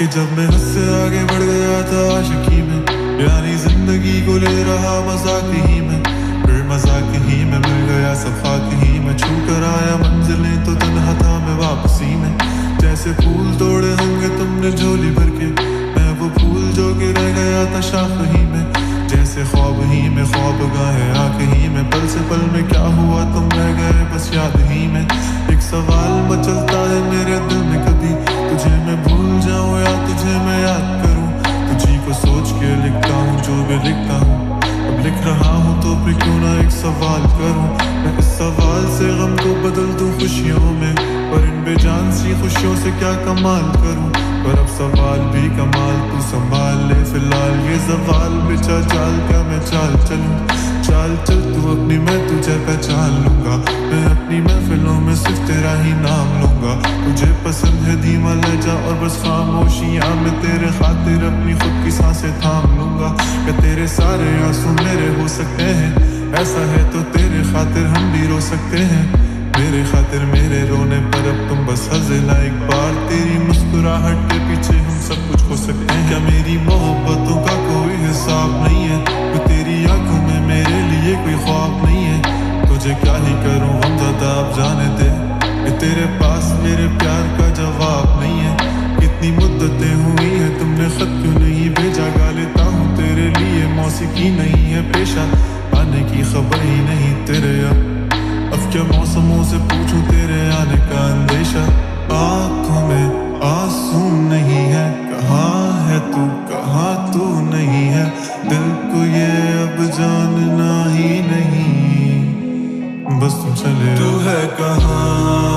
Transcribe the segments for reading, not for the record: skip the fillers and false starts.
कि जब मैं उससे आगे बढ़ गया था आशिकी में, यानी जिंदगी को ले रहा मजाक ही में, फिर मजाक ही में मिल गया सफाक ही में, छू कर आया मंजिलें तो तन्हा था मैं वापसी में। जैसे फूल तोड़े होंगे तुमने झोली भर के, मैं वो फूल जो कि रह गया था शाख ही में। जैसे ख्वाब ही में ख्वाब गाहे आँख ही में, पल से पल में क्या हुआ तुम रह गए बस याद ही में। एक सवाल मचलता है मेरे दिल में, कभी तुझे मैं भूल जाऊं या तुझे मैं याद करूं। तुझी को सोच के लिखता हूँ जो भी लिखता हूँ, अब लिख रहा हूँ तो फिर क्यों ना एक सवाल करूं। मैं इस सवाल से गम को बदल दूं खुशियों में, पर इन बेजान सी खुशियों से क्या कमाल करूं। पर अब सवाल भी कमाल तू संभाल ले फिलहाल, ये सवाल बिछा चाल क्या मैं चाल चलूं। चाल चल तू अपनी, मैं तुझे पहचान लूंगा, मैं अपनी महफिलों में सिर्फ तेरा ही नाम लूंगा। तुझे पसंद है धीमा लहजा और बस खामोशियां, मैं तेरे खातिर अपनी खुद की सांसें थाम लूंगा। क्या तेरे सारे आंसू मेरे हो सकते हैं, ऐसा है तो तेरे खातिर हम भी रो सकते हैं। मेरे खातिर मेरे रोने पर अब तुम बस हंस लेना एक बार, तेरी मुस्कुराहट के पीछे हम सब कुछ हो सकते हैं। क्या मेरी मोहब्बतों का कोई हिसाब नहीं है, तो तेरी आंखों में मेरे लिए कोई ख्वाब नहीं है। तुझे क्या ही करूं हम ज्यादा अब जाने दे, कि तेरे पास मेरे प्यार का जवाब नहीं है। कितनी मुद्दतें हुई हैं तुमने खत क्यों नहीं भेजा, गा लेता हूँ तेरे लिए मौसीकी नहीं है पेशा, आने की खबर ही नहीं तेरे। अब क्या मौसमों से पूछूं तेरे आने का अंदेशा, आंखों में आंसू नहीं है, कहाँ है तू कहाँ तू नहीं है। दिल को ये अब जानना ही नहीं, बस तुम चले तू है कहाँ।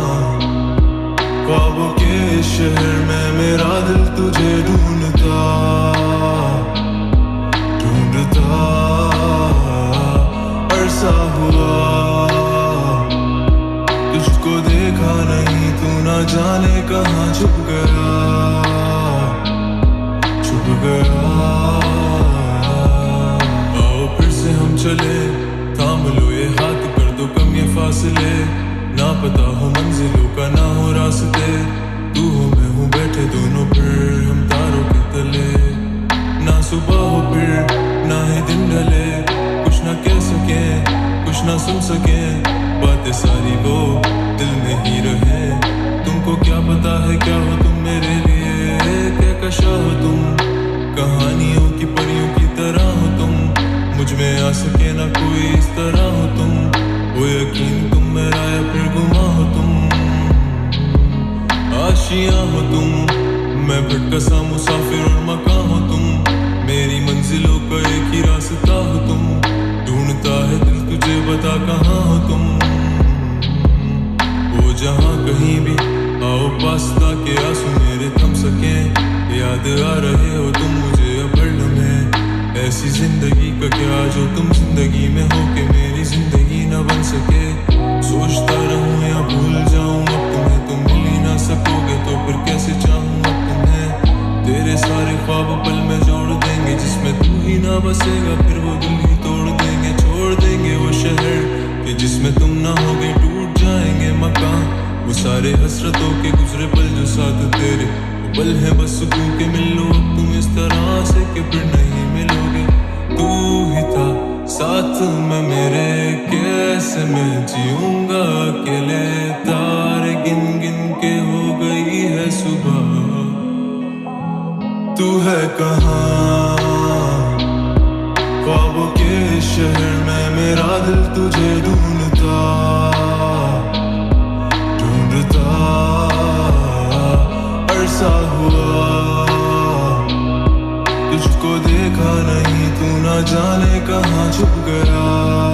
ख्वाबों के शहर में मेरा दिल तुझे ढूंढता ढूंढता अरसा हुआ, तुझको देखा नहीं तू ना जाने कहाँ छुप गया छुप गया। आओ फिर से हम चले, थाम लो ये हाथ कर दो कम ये फासले, ना पता हो मंजिलों का ना हो रास्ते। तू हो मैं हूँ बैठे दोनों फिर हम तारों के तले, ना सुबह हो फिर ना ही दिन ढले, कुछ ना कह सके कुछ ना सुन सके, बातें सारी वो दिल में ही रहे। तुमको क्या पता है क्या हो तुम मेरे लिए, क्या कशा हो तुम, कहानियों की परियों की तरह हो तुम, मुझ में आ सके ना कोई इस तरह हो तुम। वो यकीन तुम मेरा या फिर गुमा हो तुम, आशियां हो तुम, मैं भटका सा मुसाफिर और मकान हो तुम, मेरी मंजिलों का एक ही रास्ता हो तुम। ढूंढता है दिल तुझे बता कहाँ हो तुम, वो जहाँ कहीं भी आओ पास ताकि आंसू मेरे थम सके। याद आ रहे हो तुम मुझे अब हर लम्हे, ऐसी जिंदगी का क्या जो तुम जिंदगी में हो के मेरी जिंदगी न बन सके। सोचता रहूं या भूल जाऊं अब तुम्हें, तुम मिल ही ना सकोगे तो फिर कैसे चाहूं अब तुम्हें। तेरे सारे ख्वाब पल में जोड़ देंगे, जिसमें तू ही ना बसेगा फिर वो दिल ही तोड़ देंगे। छोड़ देंगे वो शहर कि जिसमें तुम ना होगे, टूट जाएंगे मकान वो सारे हसरतों के गुजरे पल जो साथ तेरे वो पल है बस सुकून के। मिल लो अब तुम इस तरह से कि फिर नहीं मिलोगे। तू ही था साथ में मेरे, कैसे मैं जीऊंगा अकेले। तारे गिन गिन के हो गई है सुबह, तू है कहाँ। ख्वाबों के शहर में मेरा दिल तुझे ढूंढता ढूंढता अरसा हुआ, तुझको देखा नहीं तू ना जाने कहाँ छुप गया।